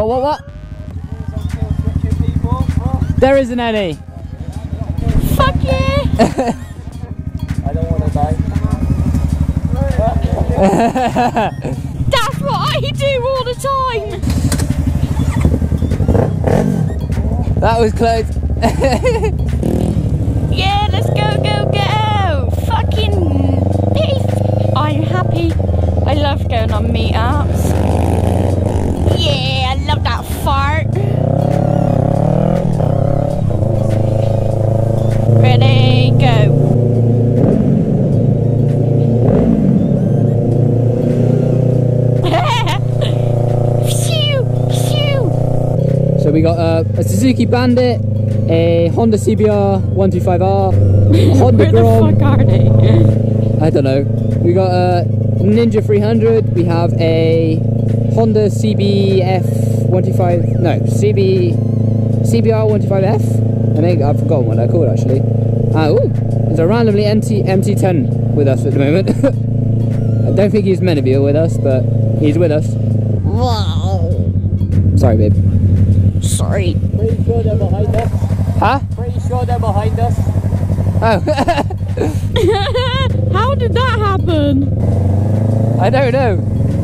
What? There isn't any. Fuck yeah! I don't want to die. That's what I do all the time! That was close. Yeah, let's go, go, go! Fucking peace! I'm happy. I love going on meetups. Yeah, I love that fart. Ready, go. So we got a Suzuki Bandit, a Honda CBR 125R, a Honda Where Grom. the fuck are they? I don't know. We got a Ninja 300. We have a Honda CBR 125F. I think I've forgotten what they're called actually. Oh, there's a randomly MT10 with us at the moment. I don't think he's meant to be with us, but he's with us. Wow. Sorry, babe. Sorry. Pretty sure they're behind us. Huh? Pretty sure they're behind us. Oh. How did that happen? I don't know.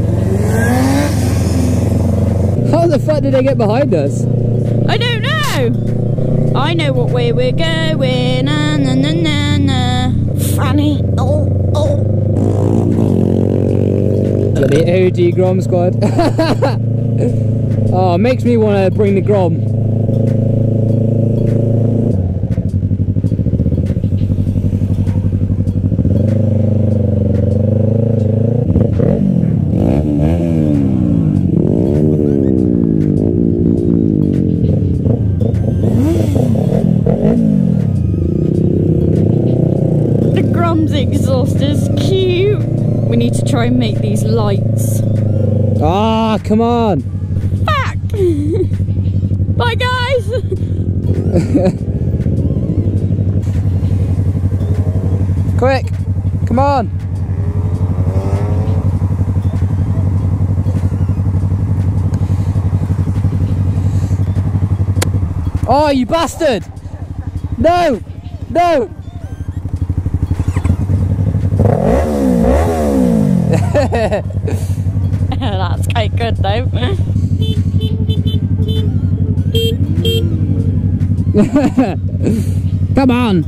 How the fuck did they get behind us? I don't know. I know what way we're going. Na na na na na. Funny. Oh. Got the OG Grom squad. Oh, makes me want to bring the Grom. The Grom's exhaust is cute. We need to try and make these lights. Ah, come on. Fuck! Bye, guys! Quick, come on. Oh, you bastard! No! No! That's quite good though. Come on!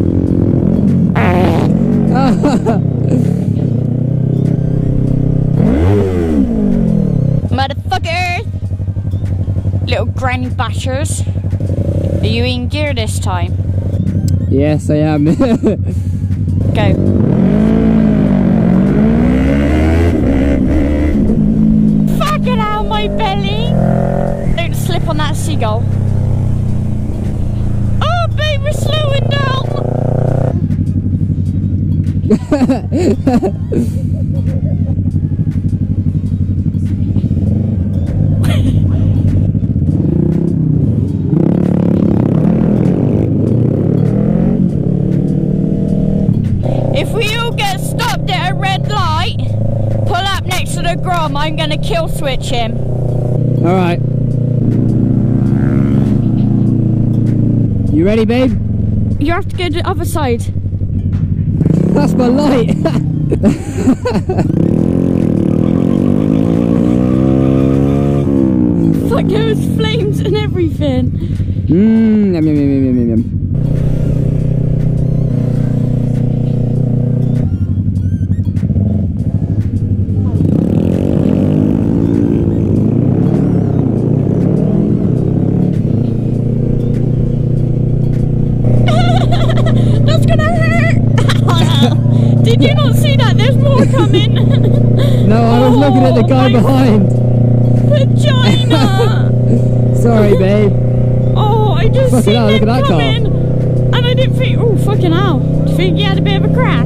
Motherfucker! Little granny bashers. Are you in gear this time? Yes, I am. Go. Fucking hell, my belly! Don't slip on that seagull. Oh, babe, we're slowing down! If we all get stopped at a red light, pull up next to the Grom. I'm gonna kill switch him. Alright. You ready, babe? You have to go to the other side. That's my light. Fuck, there's flames and everything. Yum, yum, yum, yum, yum, yum. That's gonna hurt. Did you not see that? There's more coming. No, I was looking at the guy my behind. Vagina. Sorry, babe. Oh, I just Fucking seen hell, look them at that car. coming. And I didn't think, oh, fucking hell. Do you think you had a bit of a crash?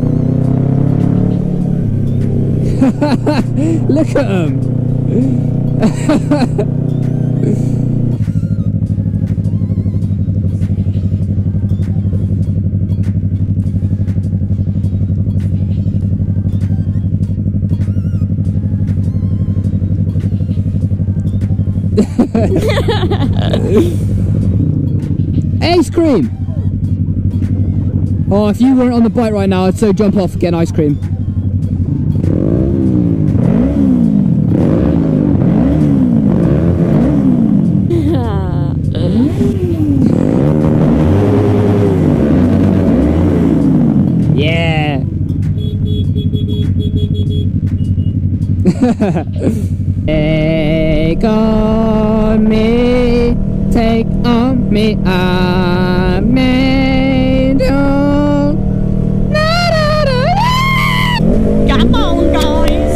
Look at him. Ice cream! Oh, if you weren't on the bike right now, I'd so jump off and get an ice cream. Yeah! Take on me, take on me, I made you. Come on, guys.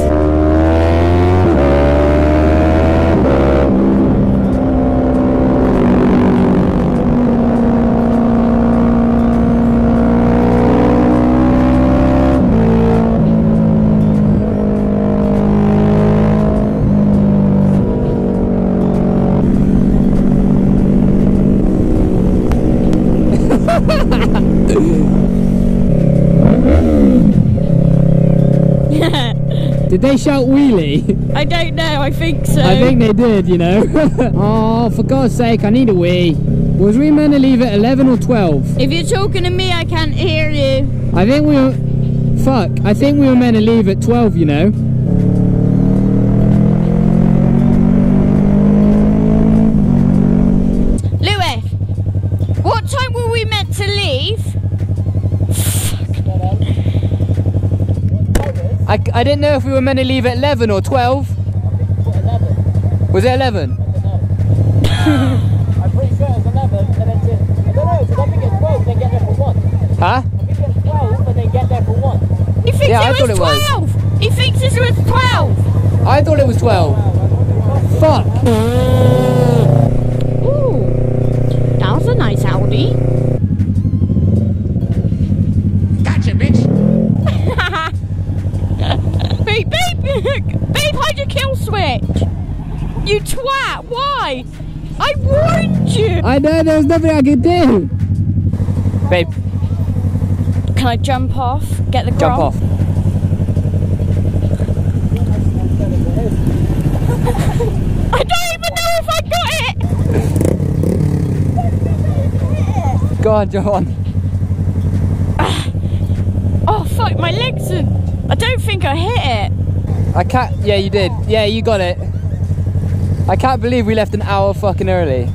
Did they shout wheelie? I don't know, I think so. I think they did, you know. Oh, for God's sake, I need a wee. Was we meant to leave at 11 or 12? If you're talking to me, I can't hear you. I think we were... Fuck, I think we were meant to leave at 12, you know. Lewis, what time were we meant to leave? I didn't know if we were meant to leave at 11 or 12. 11. Was it 11? I'm pretty sure it's 11, and then I don't know, because I think it's 12 and then get there for 1. Huh? I think it's 12 and then get there for 1. He thinks Yeah, I it thought was it was. 12. He thinks it was 12. I thought it was 12. Fuck. Ooh, that was a nice Audi. Gotcha, bitch. Babe, babe, hide your kill switch. You twat, why? I warned you. I know, there was nothing I could do. Babe, Can I jump off? Get the grub? jump off. I don't even know if I got it. Go on, jump on. Oh fuck, my legs are... I don't think I hit it. I can't... Yeah, you did. Yeah, you got it. I can't believe we left an hour fucking early.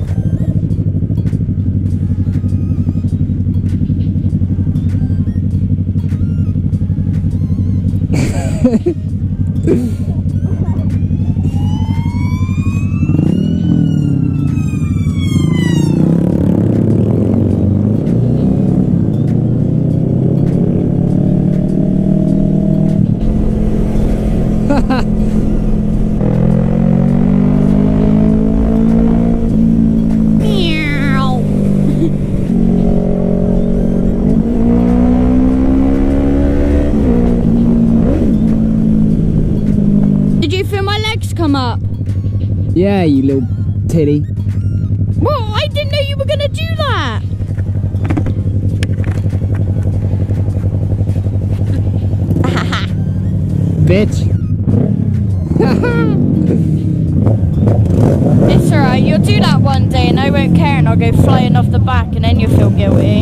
Meow. Did you feel my legs come up? Yeah, you little titty. Well, I didn't know you were gonna do that. Bitch. It's alright, you'll do that one day and I won't care and I'll go flying off the back and then you'll feel guilty.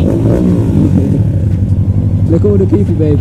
Look at all the people, babe.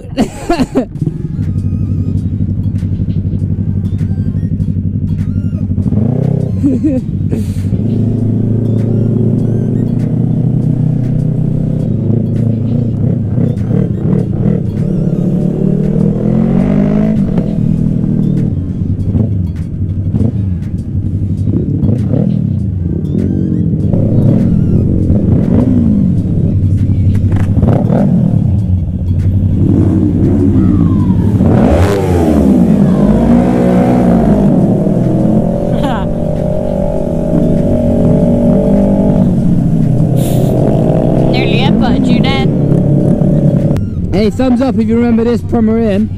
Hey, thumbs up if you remember this Premier Inn.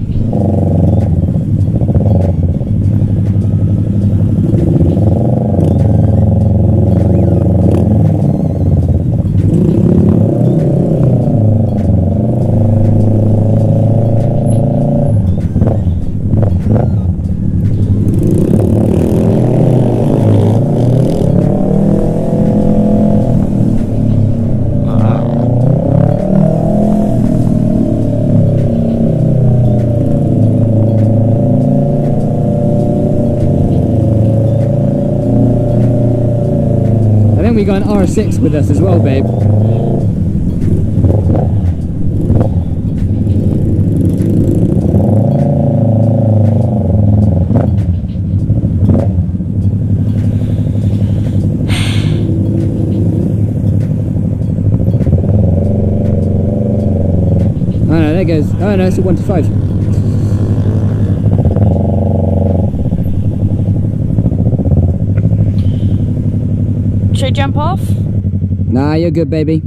We got an R6 with us as well, babe. Oh no, there goes. Oh no, it's a 125. Should I jump off? Nah, you're good, baby.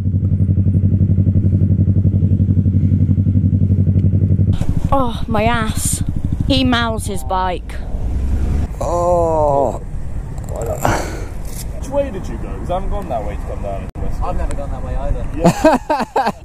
Oh, my ass. He mouths his bike. Oh. Which way did you go? Because I haven't gone that way to come down into West. I've never gone that way either. Yeah.